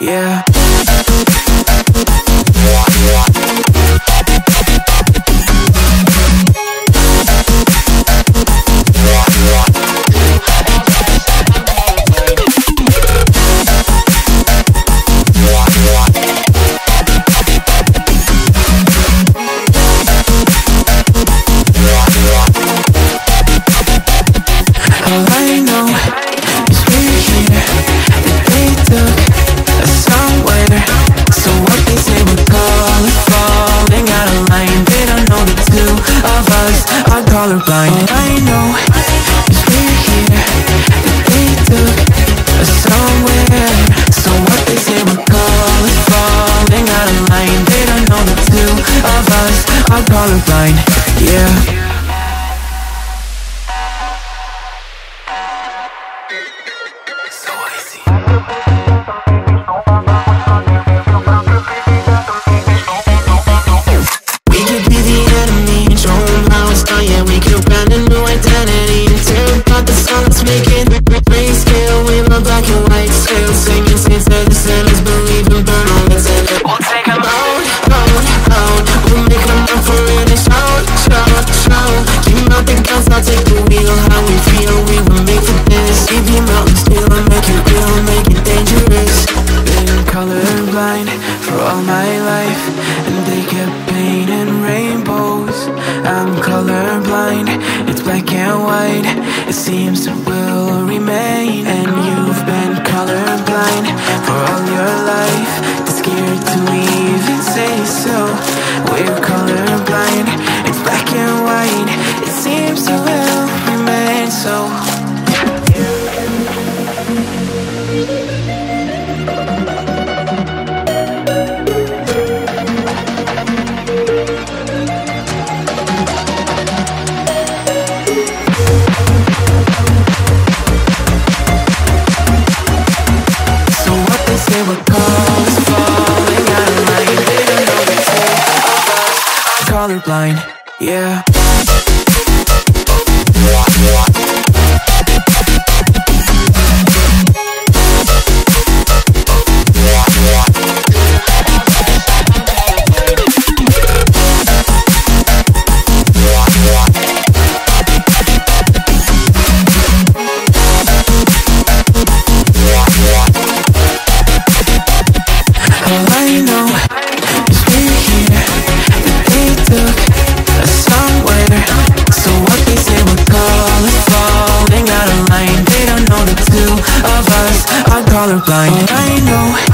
yeah. All I know is we're here, that they took us somewhere. So what they say we're calling, falling out of line. They don't know the two of us are colorblind. All I know is we're here, that they took us somewhere. So what they say we're calling, falling out of line. They don't know the two of us are colorblind, yeah. Colorblind for all my life, and they kept painting rainbows. I'm colorblind, it's black and white. It seems it will remain. And you've been colorblind for all your life, too scared to even say so. We're colorblind, it's black and white. It seems it will remain so. They were calls falling out of line. They don't know the two of us are colorblind, yeah. All I know is we're here, that they took us somewhere. So what they say we're calling, falling out of line. They don't know the two of us are colorblind. All I know